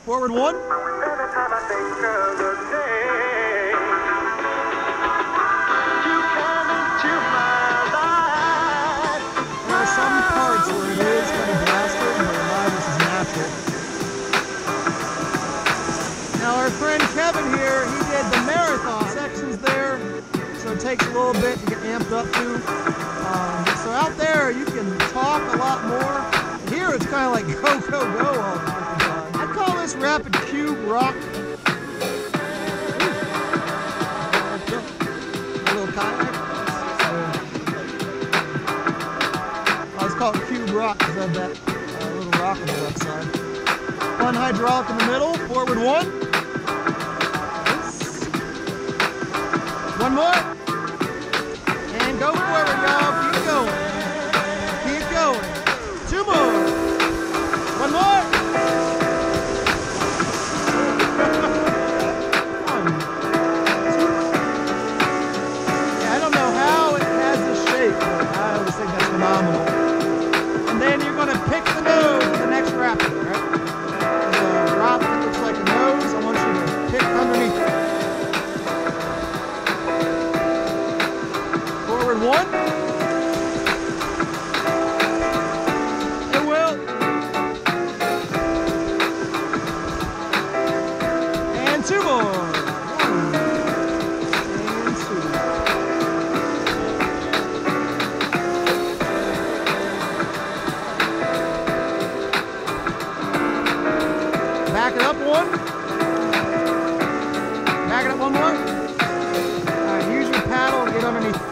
Forward one. There are some parts where it is kind of blasted, but a lot of this is natural. Now our friend Kevin here, he did the marathon sections there, so it takes a little bit to get amped up to. So out there you can talk a lot more. Here it's kind of like go, go, go all the time. I'd call this rapid cube rock. A little kayak. It's called cube rock because of that little rock on the left side. Fun hydraulic in the middle. Forward one. One more. And go forward, y'all. Keep going. Keep going. Two more. One more. Yeah, I don't know how it has this shape, but I always think that's phenomenal. And then you're going to pick the nose of the next rapid, right? There's a drop that looks like a nose. I want you to pick underneath it. Forward one. It will. And two more. One. And two. Back it up one. Back it up one more. All right, use your paddle and get underneath.